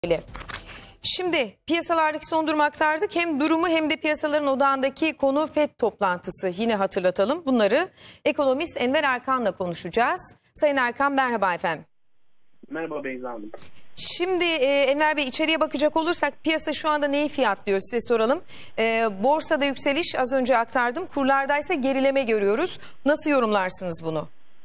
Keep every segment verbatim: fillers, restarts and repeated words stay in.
Öyle. Şimdi piyasalardaki son durumu aktardık. Hem durumu hem de piyasaların odağındaki konu FED toplantısı. Yine hatırlatalım. Bunları ekonomist Enver Erkan'la konuşacağız. Sayın Erkan merhaba efendim. Merhaba Beyza Hanım. Şimdi e, Enver Bey içeriye bakacak olursak piyasa şu anda neyi fiyatlıyor size soralım. E, borsada yükseliş az önce aktardım. Kurlardaysa gerileme görüyoruz. Nasıl yorumlarsınız bunu?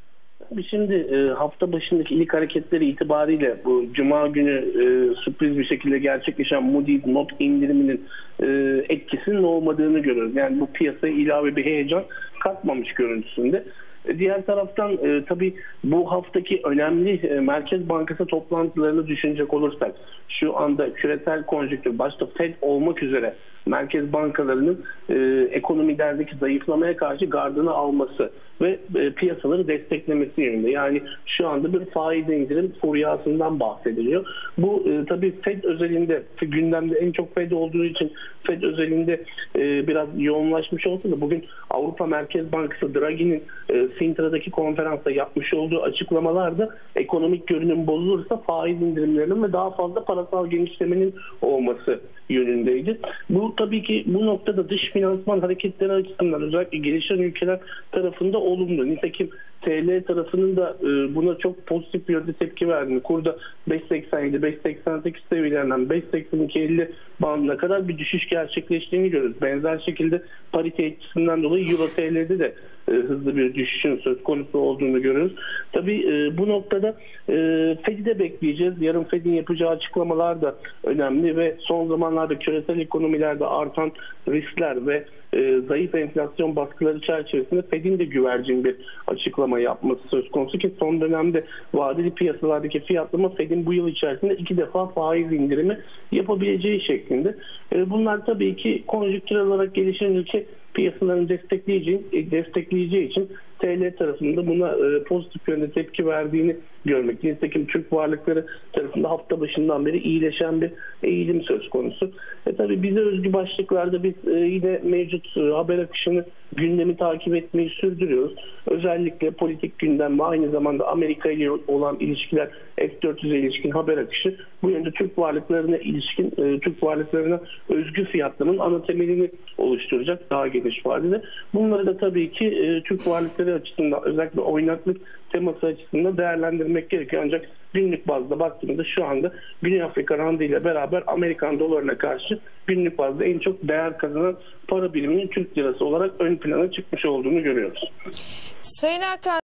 Şimdi e, hafta başındaki ilk hareketleri itibariyle bu Cuma günü e, sürpriz bir şekilde gerçekleşen Moody's not indiriminin e, etkisinin olmadığını görüyoruz. Yani bu piyasaya ilave bir heyecan katmamış görüntüsünde. Diğer taraftan e, tabii bu haftaki önemli e, Merkez Bankası toplantılarını düşünecek olursak şu anda küresel konjonktür başta FED olmak üzere merkez bankalarının e, ekonomilerdeki zayıflamaya karşı gardını alması ve e, piyasaları desteklemesi yönünde. Yani şu anda bir faiz indirim furyasından bahsediliyor. Bu e, tabii FED özelinde gündemde en çok FED olduğu için FED özelinde e, biraz yoğunlaşmış olsa da bugün Avrupa Merkez Bankası Draghi'nin e, Sintra'daki konferansta yapmış olduğu açıklamalarda ekonomik görünüm bozulursa faiz indirimlerinin ve daha fazla parasal genişlemenin olması yönündeydi. Bu tabii ki bu noktada dış finansman hareketleri açısından özellikle gelişen ülkeler tarafında olumlu. Nitekim T L tarafının da e, buna çok pozitif bir yönde tepki verdiğini, kurda beş seksen yedi beş seksen sekiz seviyelerinden beş seksen iki elli bandına kadar bir düşüş gerçekleştiğini görüyoruz. Benzer şekilde parite etkisinden dolayı Euro T L'de de e, hızlı bir düşüşün söz konusu olduğunu görüyoruz. Tabii e, bu noktada e, Fed'i de bekleyeceğiz. Yarın Fed'in yapacağı açıklamalar da önemli ve son zamanlarda küresel ekonomilerde artan riskler ve e, zayıf enflasyon baskıları çerçevesinde Fed'in de güvercin bir açıklama yapması söz konusu ki son dönemde vadeli piyasalardaki fiyatlama Fed'in bu yıl içerisinde iki defa faiz indirimi yapabileceği şeklinde. E, bunlar tabii ki konjonktürel olarak gelişen ülke piyasalarını destekleyeceği, destekleyeceği için T L tarafında buna e, pozitif yönde tepki verdiğini görmek. Nitekim Türk varlıkları tarafında hafta başından beri iyileşen bir eğilim söz konusu. E, tabii bize özgü başlıklarda biz e, yine mevcut e, haber akışını, gündemi takip etmeyi sürdürüyoruz. Özellikle politik gündem ve aynı zamanda Amerika ile olan ilişkiler, F dört yüze ilişkin haber akışı bu yönde Türk varlıklarına ilişkin, e, Türk varlıklarına özgü fiyatlamanın ana temelini oluşturacak daha geniş vadede. Bunları da tabii ki e, Türk varlıkları açısından özellikle oynaklık teması açısından değerlendirmek gerekiyor. Ancak günlük bazda baktığımızda şu anda Güney Afrika randı ile beraber Amerikan dolarına karşı günlük bazda en çok değer kazanan para biriminin Türk lirası olarak ön plana çıkmış olduğunu görüyoruz. Sayın Erkan